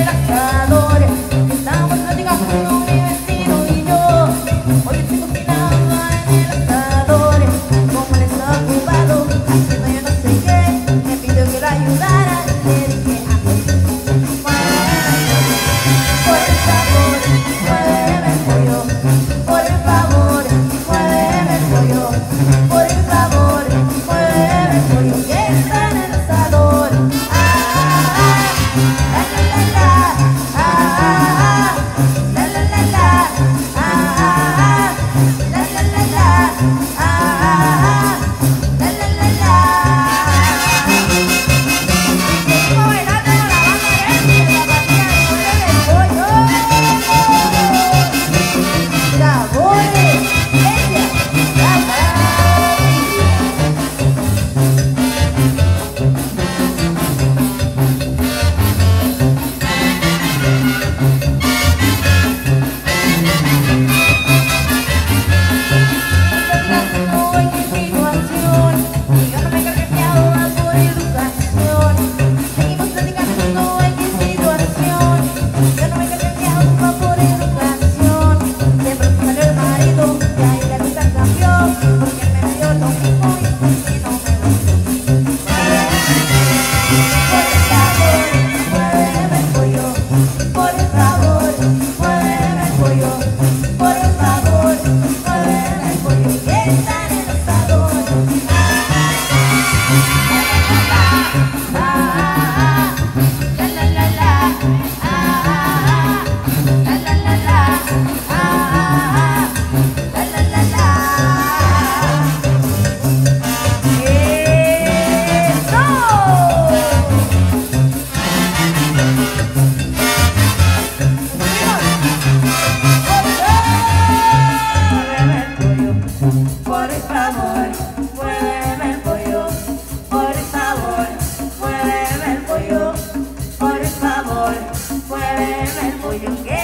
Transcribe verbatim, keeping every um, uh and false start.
el asador. Estamos platicando mi vecino y yo. Hoy estoy cocinando en el asador. Como él está ocupado haciendo yo no sé qué, me pidió que lo ayudara. Le dije, por el favor, muéveme el pollo. Por el favor, muéveme el pollo. Por el favor, muéveme el pollo que está en el asador. Ah, la la la la, ah, la la la la, ah, la la la la, ah, la la la la. Seguimos bailando con la banda Herencia de la partida de Muéveme el pollo. Sabores, Herencia, la maravilla. Estoy en situación y yo no me creo que me ahoga por educación. Seguimos platicando en qué situación. Yo no me creo que me ahoga por educación. De pronto salió el marido y ahí la cosa cambió, porque él me dio lo mismo y así no me gustó. Por favor, muéveme el pollo. Por favor, muéveme el pollo. Por favor, muéveme el pollo que está en el asador. Ah, la la la la, ah, la la la la, ah, la la la la. Por favor, muéveme el pollo. Por favor, muéveme el pollo. Por favor, muéveme el pollo que